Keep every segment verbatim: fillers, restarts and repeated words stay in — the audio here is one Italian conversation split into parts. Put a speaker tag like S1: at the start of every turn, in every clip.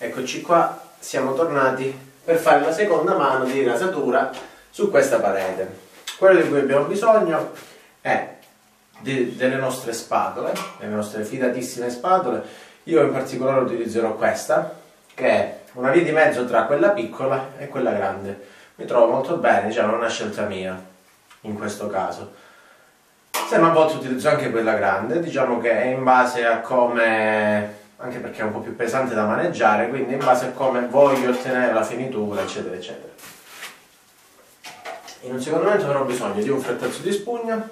S1: Eccoci qua, siamo tornati per fare la seconda mano di rasatura su questa parete. Quello di cui abbiamo bisogno è di, delle nostre spatole, le nostre fidatissime spatole. Io in particolare utilizzerò questa, che è una via di mezzo tra quella piccola e quella grande. Mi trovo molto bene, diciamo, è una scelta mia in questo caso. Se no a volte utilizzo anche quella grande, diciamo che è in base a come, anche perché è un po' più pesante da maneggiare, quindi in base a come voglio ottenere la finitura, eccetera eccetera. In un secondo momento avrò bisogno di un frettazzo di spugna,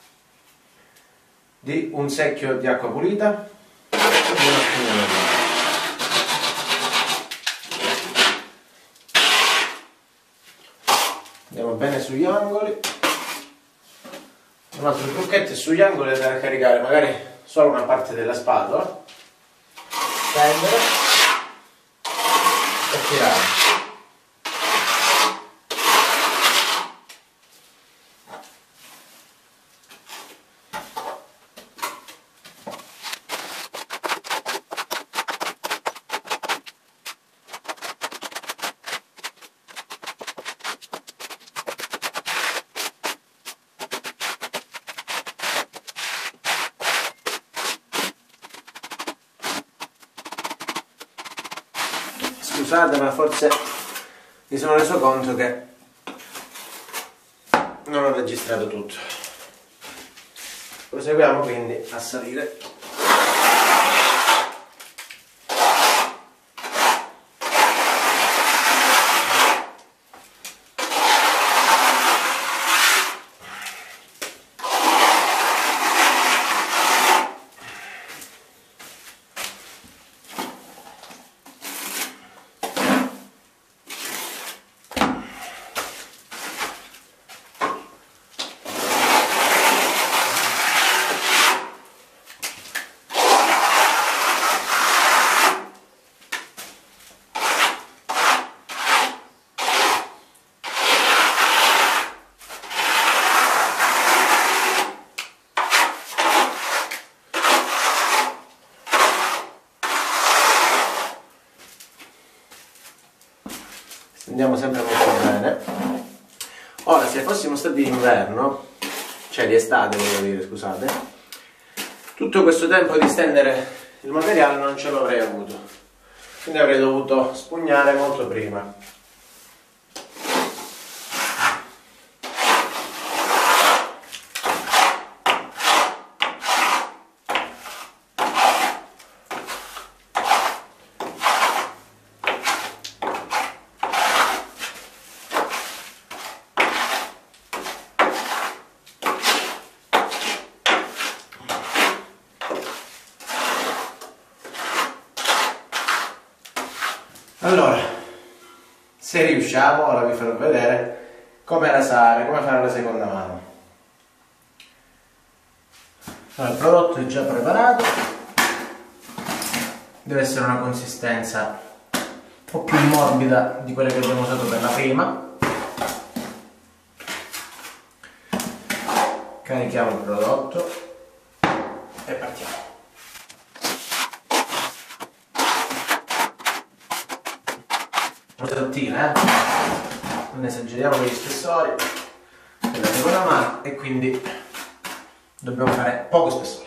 S1: di un secchio di acqua pulita e di una spugna normale. Andiamo bene sugli angoli. Un altro trucchetto è sugli angoli da caricare magari solo una parte della spatola, prendere e tirare. Scusate, ma forse mi sono reso conto che non ho registrato tutto. Proseguiamo quindi a salire. Andiamo sempre molto bene. Ora, se fossimo stati d'inverno, cioè di estate volevo dire, scusate, tutto questo tempo di stendere il materiale non ce l'avrei avuto, quindi avrei dovuto spugnare molto prima. Allora, se riusciamo, ora vi farò vedere come rasare, come fare la seconda mano. Allora, il prodotto è già preparato, deve essere una consistenza un po' più morbida di quella che abbiamo usato per la prima. Carichiamo il prodotto e partiamo. Sottile, eh? Non esageriamo con gli spessori della seconda mano e quindi dobbiamo fare poco spessore.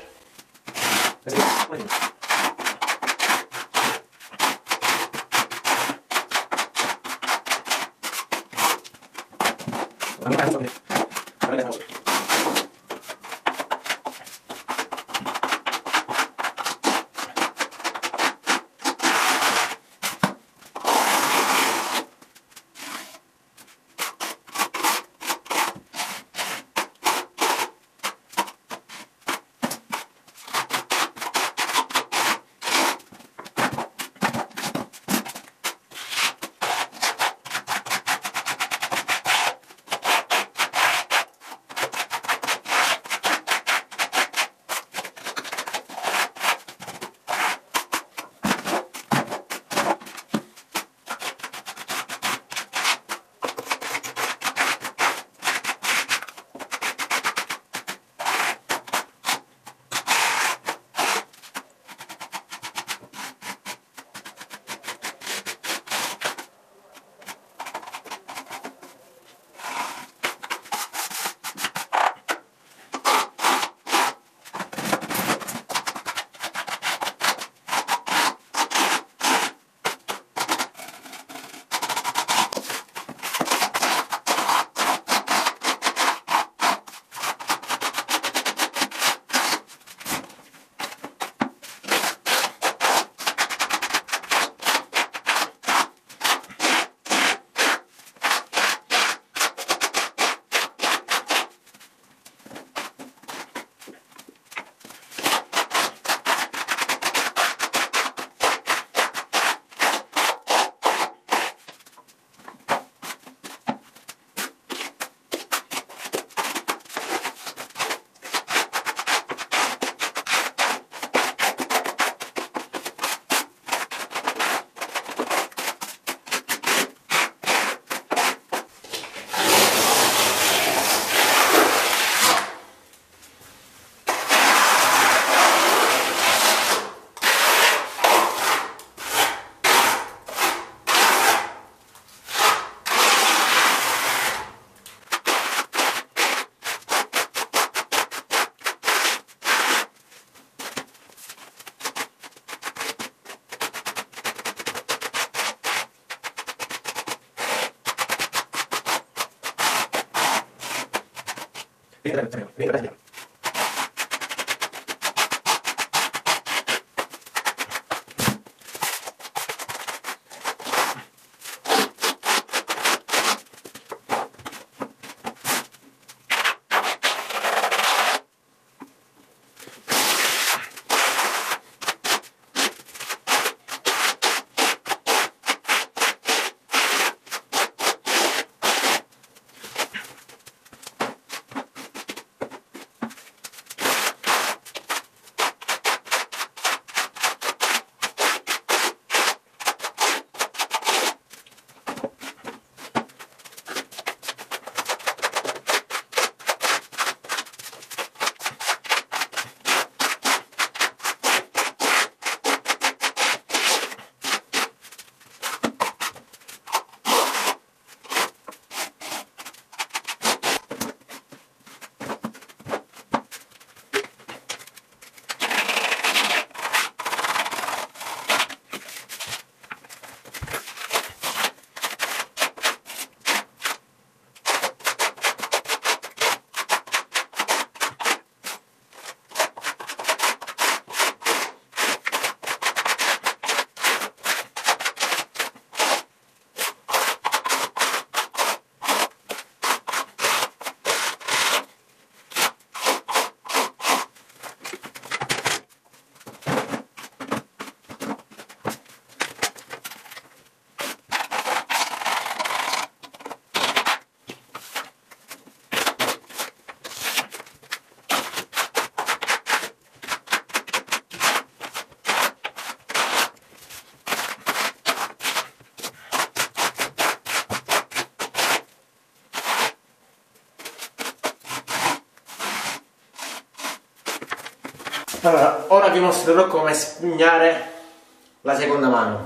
S1: Allora, ora vi mostrerò come spugnare la seconda mano,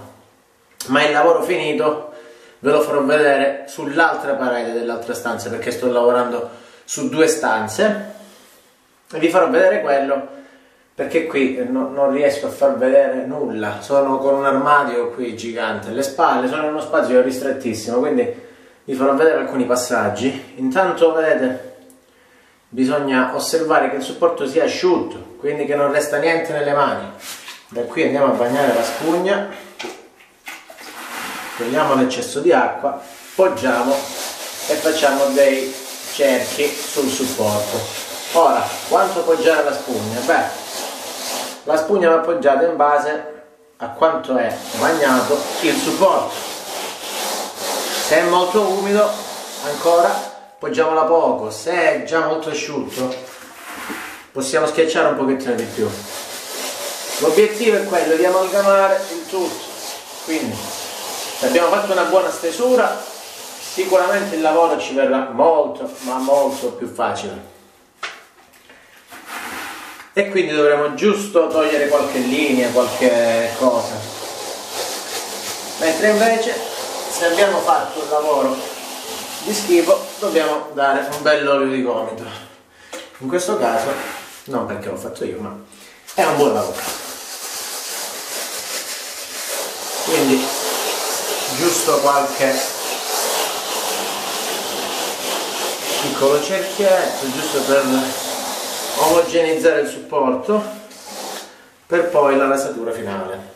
S1: ma il lavoro finito ve lo farò vedere sull'altra parete dell'altra stanza, perché sto lavorando su due stanze e vi farò vedere quello, perché qui no, non riesco a far vedere nulla, sono con un armadio qui gigante alle spalle, sono in uno spazio ristrettissimo, quindi vi farò vedere alcuni passaggi. Intanto vedete, bisogna osservare che il supporto sia asciutto, quindi che non resta niente nelle mani. Da qui andiamo a bagnare la spugna, togliamo l'eccesso di acqua, poggiamo e facciamo dei cerchi sul supporto. Ora, quanto poggiare la spugna? Beh, la spugna va appoggiata in base a quanto è bagnato il supporto. Se è molto umido ancora poggiamola poco, se è già molto asciutto possiamo schiacciare un pochettino di più. L'obiettivo è quello di amalgamare il tutto, quindi se abbiamo fatto una buona stesura sicuramente il lavoro ci verrà molto ma molto più facile, e quindi dovremo giusto togliere qualche linea, qualche cosa, mentre invece se abbiamo fatto un lavoro di schifo dobbiamo dare un bel olio di gomito. In questo caso non perché l'ho fatto io, ma è un buon lavoro, quindi giusto qualche piccolo cerchietto giusto per omogenizzare il supporto, per poi la rasatura finale.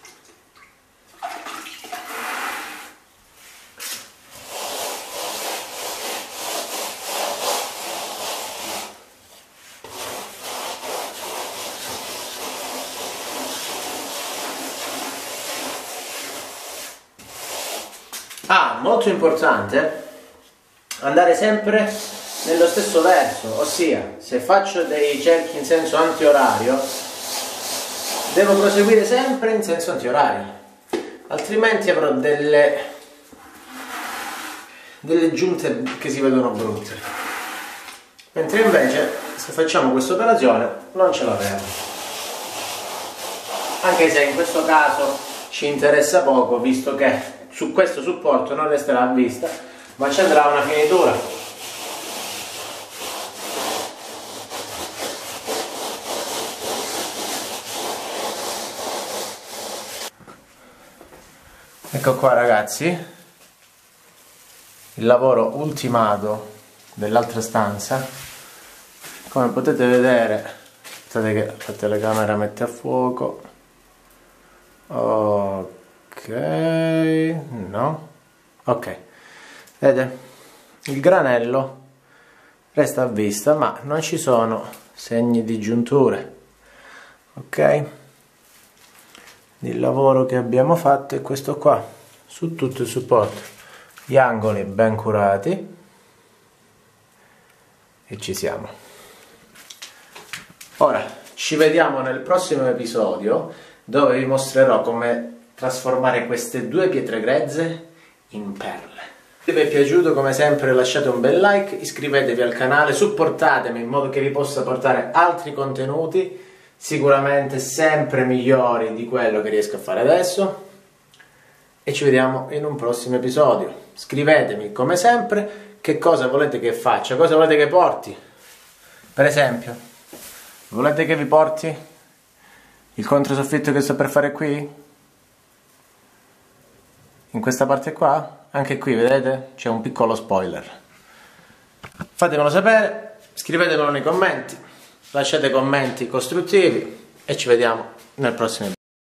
S1: Ah, molto importante andare sempre nello stesso verso, ossia se faccio dei cerchi in senso antiorario devo proseguire sempre in senso antiorario, altrimenti avrò delle delle giunte che si vedono brutte, mentre invece se facciamo questa operazione non ce l'avremo, anche se in questo caso ci interessa poco, visto che su questo supporto non resterà a vista ma ci andrà una finitura. Ecco qua ragazzi il lavoro ultimato dell'altra stanza, Come potete vedere, aspettate che la telecamera mette a fuoco. Ok, no, ok, vedete, il granello resta a vista, ma non ci sono segni di giunture. Ok, il lavoro che abbiamo fatto è questo qua, su tutto il supporto, gli angoli ben curati e ci siamo. Ora ci vediamo nel prossimo episodio, dove vi mostrerò come trasformare queste due pietre grezze in perle. Se vi è piaciuto, come sempre lasciate un bel like, iscrivetevi al canale, supportatemi in modo che vi possa portare altri contenuti, sicuramente sempre migliori di quello che riesco a fare adesso, e ci vediamo in un prossimo episodio. Scrivetemi come sempre che cosa volete che faccia, cosa volete che porti. Per esempio, volete che vi porti il controsoffitto che sto per fare qui? In questa parte qua? Anche qui, vedete? C'è un piccolo spoiler. Fatemelo sapere, scrivetemelo nei commenti, lasciate commenti costruttivi e ci vediamo nel prossimo episodio.